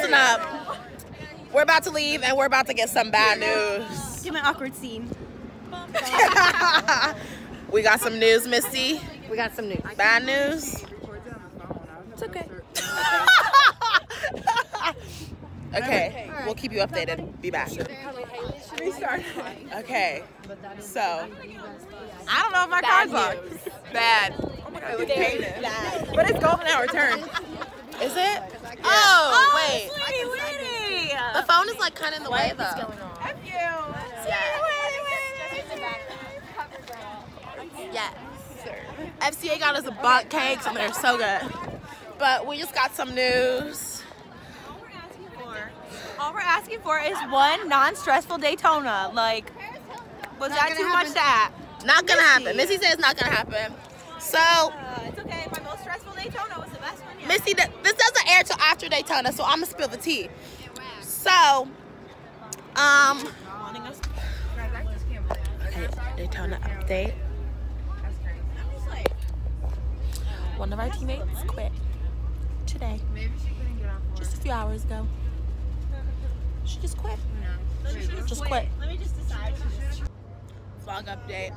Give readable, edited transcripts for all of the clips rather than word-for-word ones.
listen up. We're about to leave and we're about to get some bad news. Give me an awkward scene. We got some news, Misty. We got some news. Bad news. It's okay. Okay, we'll keep you updated. Be back. Restart. Okay, so I don't know if my car's locked. Bad. Oh my god, it looks painted. But it's golden hour turn. is it? Oh, wait. Lady. The phone is like kind of in the way though. F you. Yes. FCA got us a butt cakes and they're so good. But we just got some news. All we're asking for is one non-stressful Daytona. Like, was that too much to ask? Not gonna happen. Missy says it's not gonna happen. So It's okay. My most stressful Daytona was the best one yet. Missy, this doesn't air till after Daytona, so I'm gonna spill the tea. So, okay, Daytona update. One of our teammates quit today. Just a few hours ago. She just quit. Just quit. Let me just decide. Vlog update.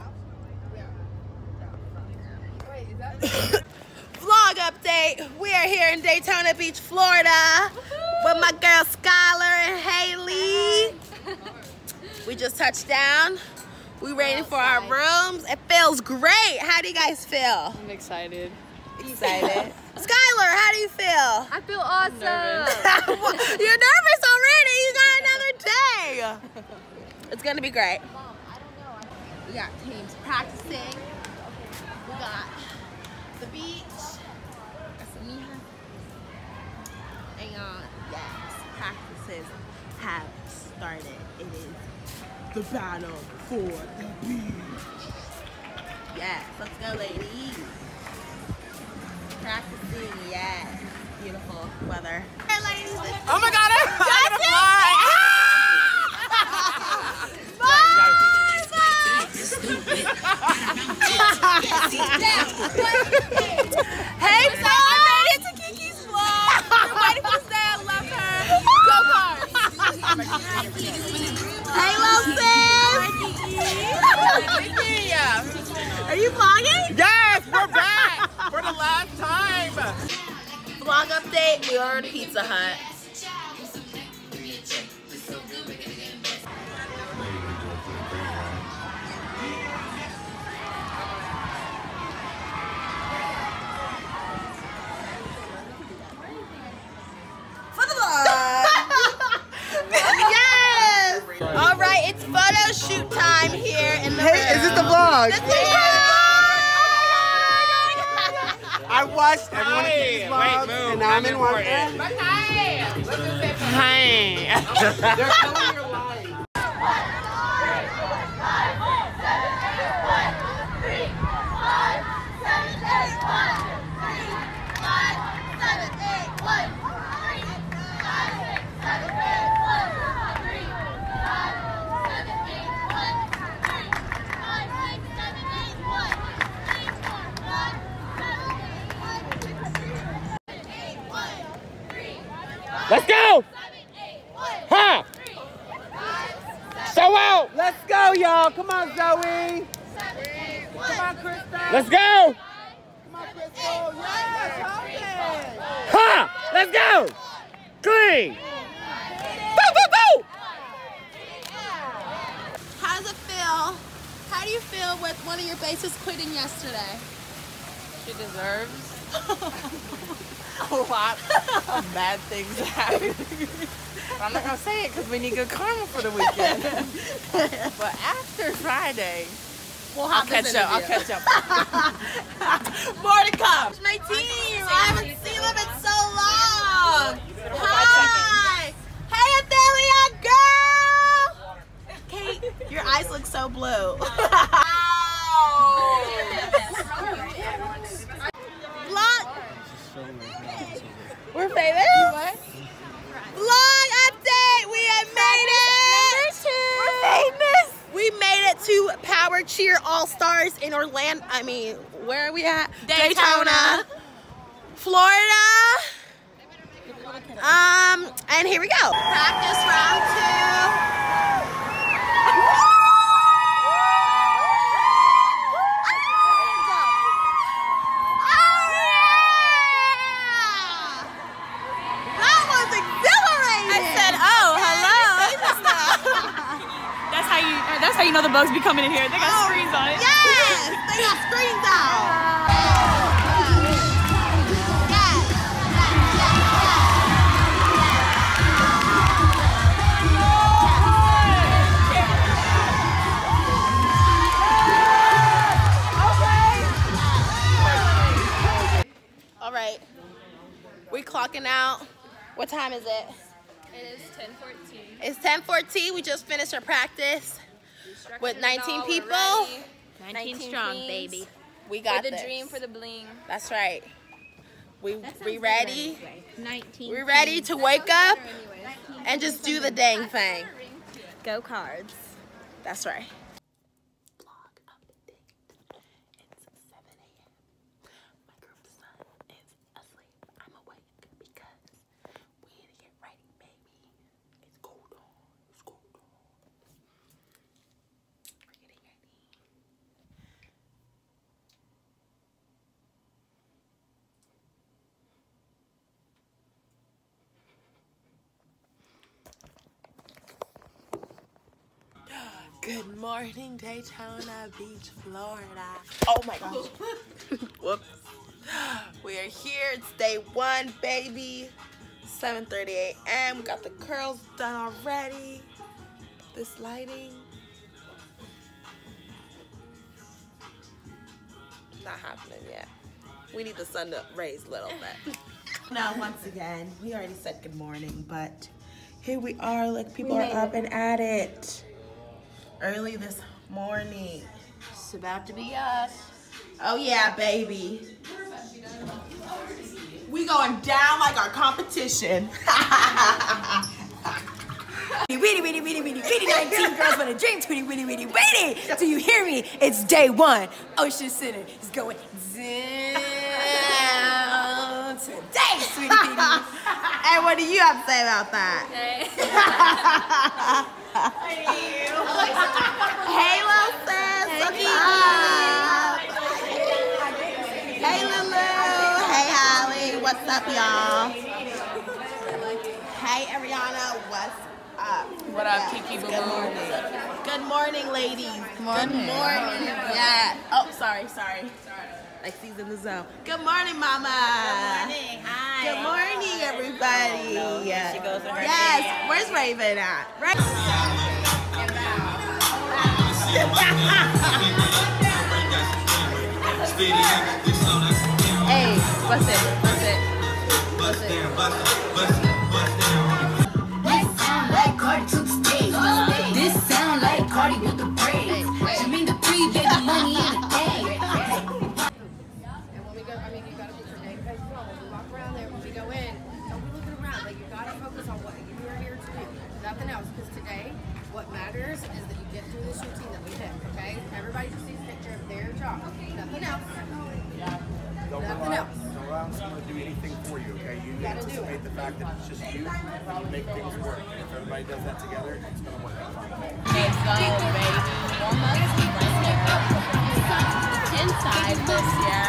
Vlog update. We are here in Daytona Beach, Florida with my girl Skylar and Haley. We just touched down. We waiting for our rooms. It feels great. How do you guys feel? I'm excited. Excited. Skylar, how do you feel? I feel awesome. You're nervous already. You got another day. It's gonna be great. We got teams practicing. We got the beach. And yes, practices have started. It is the battle for the beach. Yes, let's go, ladies. Practicing, yes. Beautiful weather. Hey, ladies. Oh my god, I'm gonna fly! Hey, so I made it to Kiki's vlog. We're waiting for Sam. Love her. Go cards. Hey, little sis. Are you vlogging? Yes, we're back for the last time. Vlog update. We are in Pizza Hut. For the vlog. Yes. All right, it's photo shoot time here in the room. Is this the vlog? This is I watched everyone else's vlogs, and now I'm in one. Hi. They're telling your lies. Let's go! Ha! So out! Let's go, y'all! Come on, Zoe! Come on, Krista! Let's go! Come on, Crystal! Yes! Ha! Let's go! Clean! Boo, boo, boo! How does it feel? How do you feel with one of your bases quitting yesterday? She deserves a lot of bad things happening. I'm not gonna say it because we need good karma for the weekend. But after Friday, I'll catch up. More to come. My team. I haven't seen them in so long. Hi. Hey, Athelia, girl. Kate, your eyes look so blue. Vlog. We're famous. Vlog update. We have made it. We're famous. We made it to Power Cheer All Stars in Orlando. I mean, where are we at? Daytona, Florida. And here we go. Practice round 2. That's how you know the bugs be coming in here. They got screens on it. Yes, they got screens out. All right, we're clocking out. What time is it? It is 10:14. It's 10:14. We just finished our practice with 19 people. 19 strong, baby. We got this. this. For the dream, for the bling. That's right. We ready? 19. We ready to wake up and just do the dang thing. Go Cards. That's right. Vlog update. It's 7 a.m. My girl's son is asleep. I'm awake because we need to get ready, baby. It's cold on. It's cold on. We're getting ready. Good morning, Daytona Beach, Florida. Oh my gosh. Whoops. We are here. It's day 1, baby. 7:30 a.m. We got the curls done already. This lighting. Not happening yet. We need the sun to raise a little bit. Now, once again, we already said good morning, but here we are. Look, people are up and at it. Early this morning. It's about to be us. Oh yeah, baby. We going down like our competition. Weedy, 19 girls want a dream, tweety, weedy. Do you hear me? It's day 1. Ocean Center is going down today, sweetie Petey. And what do you have to say about that? Hey, little sis. What's up? Hey, Lulu. Hey, Holly. What's up, y'all? Hey, Ariana. What's up? What up, Kiki Boo? Good morning. Good morning, ladies. Good morning. Yeah. Oh, sorry. Like she's in the zone. Good morning, Mama. Good morning. Hi. Good morning, everybody. She goes to her yes. Where's Raven at? Hey, what's it? This sound like Cardi took stage. This sound like Cardi with the braids. She mean the free baby money in the day. And when we go, I mean, you gotta put your name tags on. When we walk around there, when we go in, don't be looking around. Like, you gotta focus on what you are here to do. Nothing else. Because today, what matters is that you get through this routine that we did, okay? Everybody just sees a picture of their job. Nothing else. Nothing else. Don't allow someone to do anything for you, okay? You anticipate the fact that it's just you make things work. And if everybody does that together, it's going to work out fine. Let's go, baby. Warmups. Inside this year.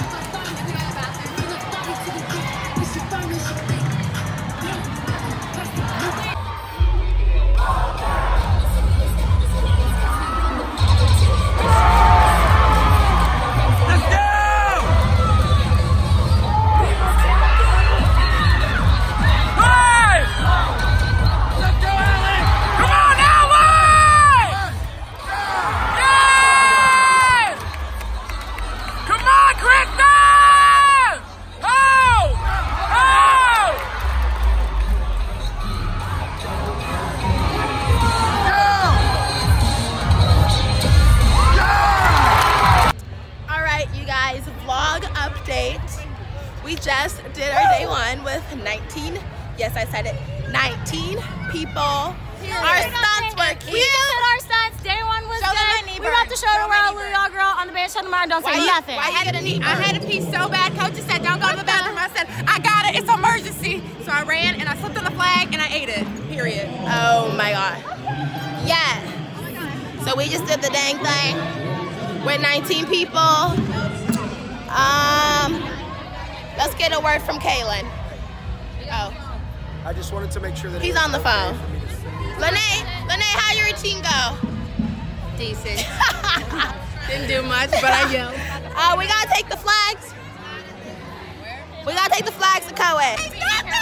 We just did our day 1 with 19, yes I said it, 19 people. Our stunts were cute. We just did our stunts. Day 1 was good. We got to show the world who y'all girl on the bench. Show tomorrow. Don't say nothing. I had a pee so bad. Coach just said, don't go to the bathroom. I said, I got it. It's an emergency. So I ran and So we just did the dang thing with 19 people. Let's get a word from Kaylin. Oh. I just wanted to make sure that he's on the phone. Lene, how your routine go? Decent. Didn't do much, but I yelled. We gotta take the flags. We gotta take the flags to co-ed. Don't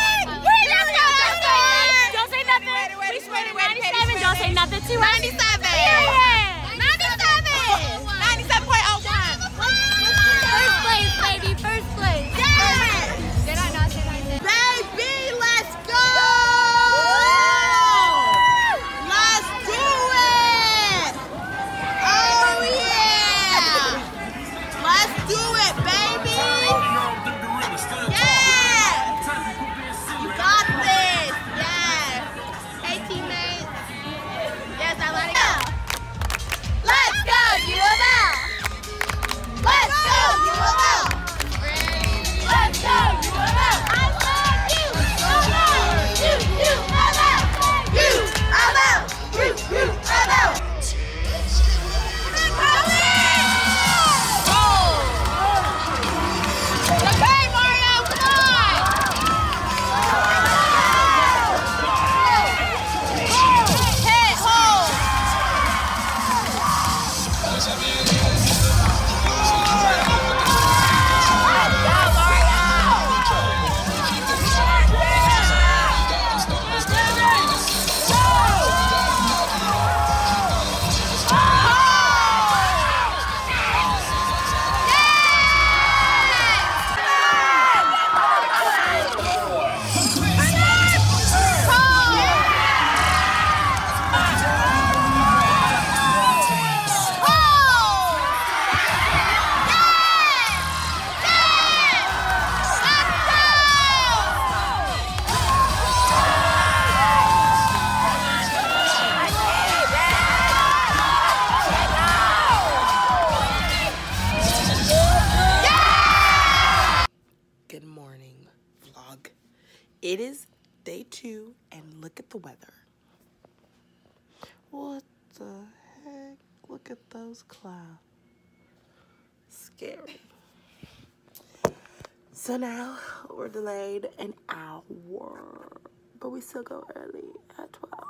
say nothing. We swear to 97. Don't say nothing to 97. 97.01. First place, baby. First place. Yes. Did I not say 97? Baby, let's go. Let's do it. Oh yeah. Let's do it, baby. Yeah. You got this. Yes. Hey, teammates. Yes, I let it go. Let's go, UML. Let's go, UML. Let's go, UML. I love you. I love you. UML. UML. UML. Okay, Mario, come on. Hit, hold. Good morning, vlog. It is day 2, and look at the weather. What the heck? Look at those clouds. Scary. So now we're delayed an hour, but we still go early at 12.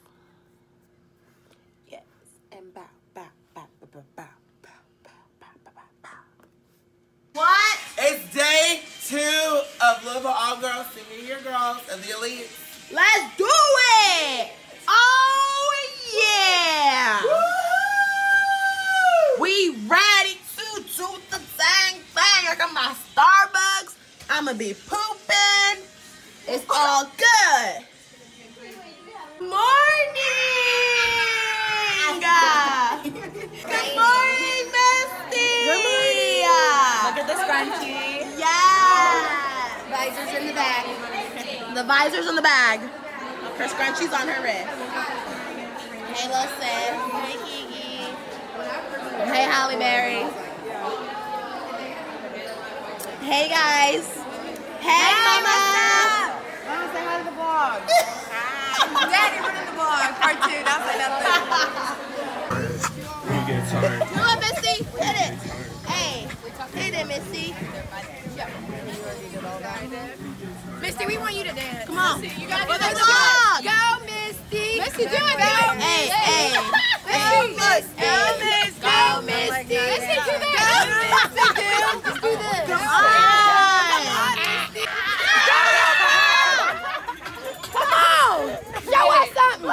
Yes, and bow, bow, bow, bow, bow, bow, bow, bow, bow, bow, bow. What? It's day 2 of Louisville AllGirl Senior Year Girls of the Elite. Let's do it! Oh yeah! Woo! We ready to do the dang thing. I got my Starbucks. I'ma be pooping. It's all good. Morning! Good morning, Misty! Good morning. Look at the scrunchie. Yeah! Visors in the bag. The visor's in the bag. Her scrunchie's on her wrist. Hey, Listen. Hey, Kiki. Hey, Halle Berry. Hey, guys. Hey, Mama. Mama, say hi to the vlog. Daddy, we're in the vlog. Part 2. Now say nothing. Do it, Missy. Hit it. Hey. Hit it, Missy. Misty, we want you to dance. Come on. You gotta do For the that. vlog. Go, Misty. Misty, do it, Go, baby. Hey, hey. Go, Misty. Go, Misty. Go, Misty. Misty, do that. Let's do this. Come on. Come on. Show us something.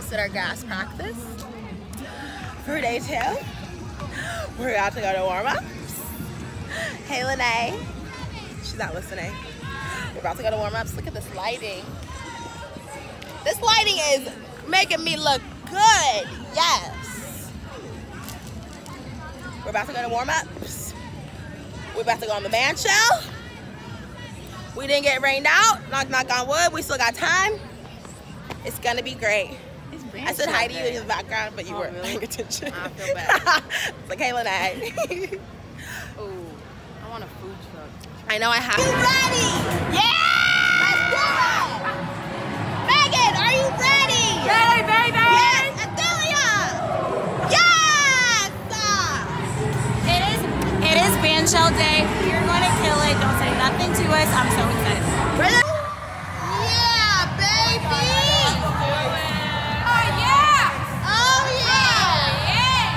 did our gas practice for day 2. We're about to go to warm-ups. Hey, Lene. She's not listening. We're about to go to warm-ups. Look at this lighting. This lighting is making me look good. Yes. We're about to go to warm-ups. We're about to go on the band shell. We didn't get rained out. Knock, knock on wood. We still got time. It's gonna be great. I said hi to you in the background, but you weren't paying attention. I feel bad. It's like, hey, Lene. Ooh, I want a food truck. I know I have. You ready? Yeah! Let's do it! Megan, are you ready? Ready, baby! Yes, Adelia! Yes! It is band shell day. We're going to kill it. Don't say nothing to us. I'm so excited. Yeah, baby! Oh, yeah! Oh, yeah!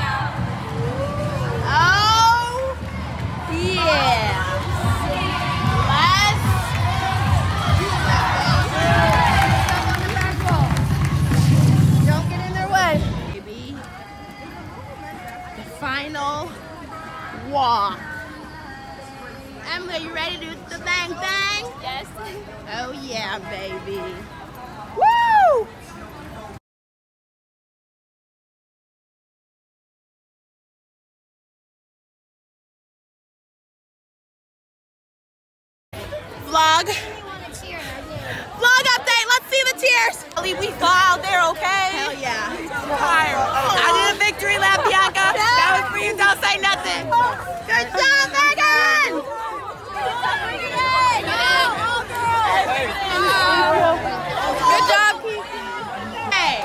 Yeah! Oh, yeah! Don't get in their way. Baby. The final walk. Emily, are you ready to do the bang bang? Yes. Oh yeah, baby. Woo! Vlog. Vlog update. Let's see the tears. We filed there, okay? Hell yeah. I did a victory lap, Bianca. That was for you. Don't say nothing. Good job, Megan. Good job, Kiki. Hey.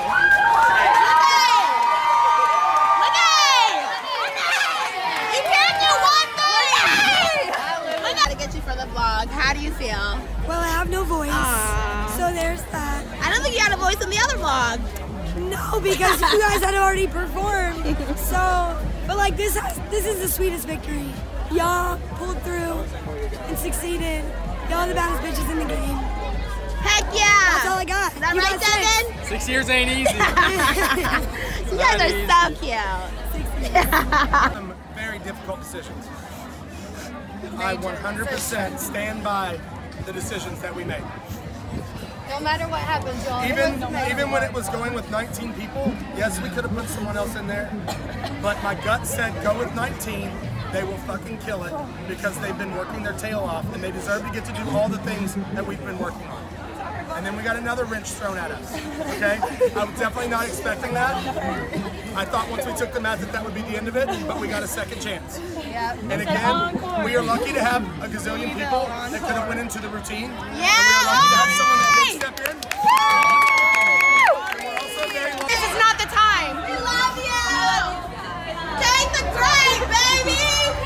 Look at you can't do one thing. I gotta get you for the vlog. How do you feel? Well, I have no voice, so there's that. I don't think you had a voice in the other vlog. No, because you guys had already performed. So, but like this is the sweetest victory. Y'all pulled through and succeeded. Y'all are the baddest bitches in the game. Heck yeah! That's all I got. Is that You right, got Devin? 6 years ain't easy. You guys are so cute. Some very difficult decisions. I 100% stand by the decisions that we made. No matter what happens, y'all. Even when it was going with 19 people, yes, we could have put someone else in there, but my gut said go with 19. They will fucking kill it because they've been working their tail off and they deserve to get to do all the things that we've been working on. And then we got another wrench thrown at us, okay? I was definitely not expecting that. I thought once we took the mat that would be the end of it, but we got a second chance. And again, we are lucky to have a gazillion people that could have went into the routine. Yeah! And we are lucky to have someone that did step in. And we're also very lucky. This is not the time. We love you. Take the train, baby.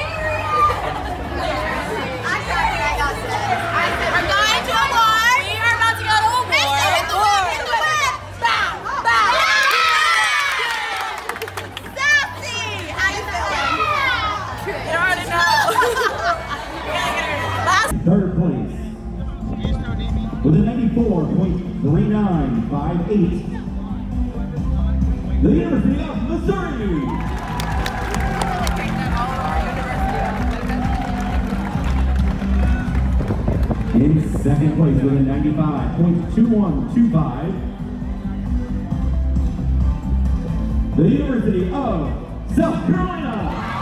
We're going to a war. We are about to go to a war. Hit the whip, hit the whip. Bow, bow. Sassy. How you feeling? You already know. Third place with a 94.3958. The University of Missouri. In second place with a 95.2125. The University of South Carolina.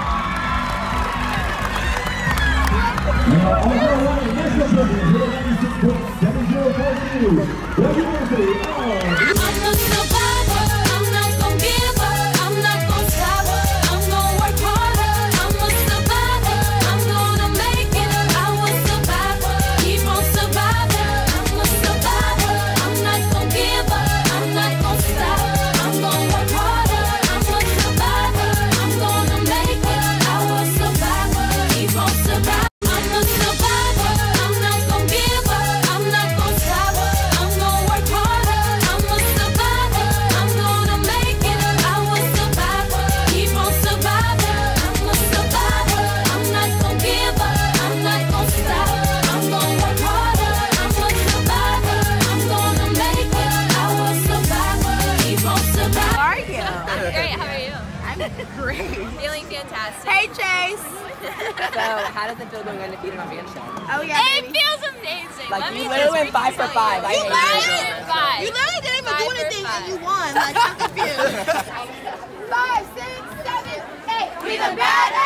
Now, all-girl women national champions with a 96.7042. The University of... I'm a survivor, I'm not gon' give up, I'm not gon' stop, I'm gon' work harder, I'm a survivor, I'm gonna make it, I will survive, keep on surviving, I'm a survivor, I'm not gon' give up, I'm not gon' stop, I'm gon' work harder, I'm a survivor, I'm gonna make it, I will survive, keep on surviving. I'm a survivor, I'm not gon' give up, I'm not gon' stop, I'm gon' work harder, I'm a survivor. Feeling fantastic. Hey, Chase. So, how does it feel going undefeated on Band Show? Oh, yeah, It baby. feels amazing. Like, Let you me literally just went 5 for 5. I You hate literally, you. you literally didn't even do 5 for anything 5. and you won. Like, I'm confused. 5, 6, 7, 8. We the badass.